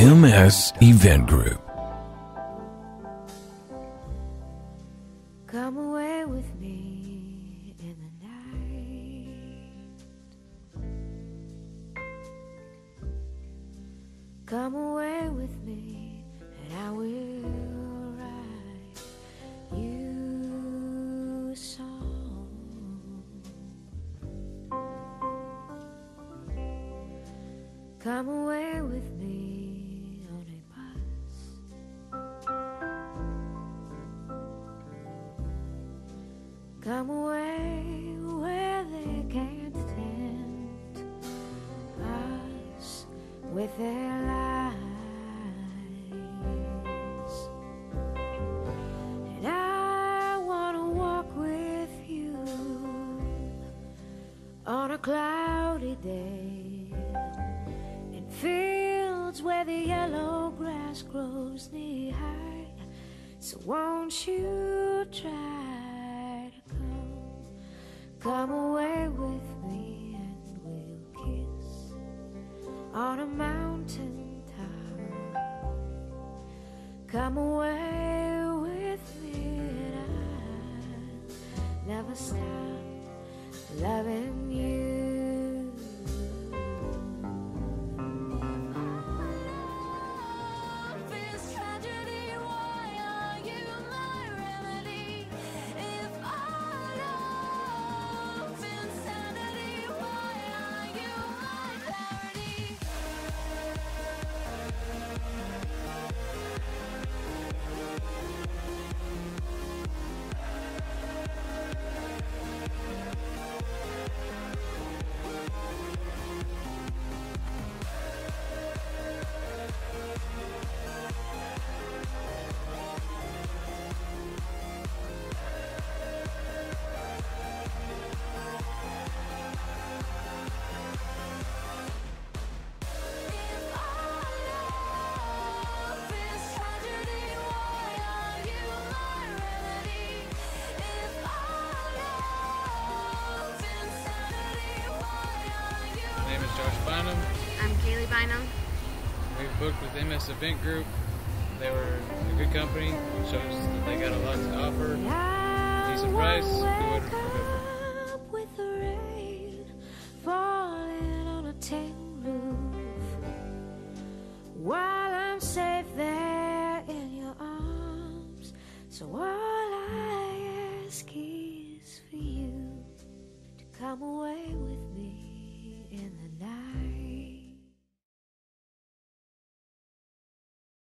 MS Event Group. Come away with me in the night. Come away with me and I will write you a song. Come away with me on a bus. Come away where they can't tempt us with their lies. And I want to walk with you on a cloudy day in fields where the yellow grass grows knee high. So won't you try to come away with me and we'll kiss on a mountain top. Come away with me and I'll never stop loving you. My name is Josh Bynum. I'm Kaylee Bynum. We've booked with MS Event Group. They were a good company. Shows that they got a lot to offer. Decent price. Good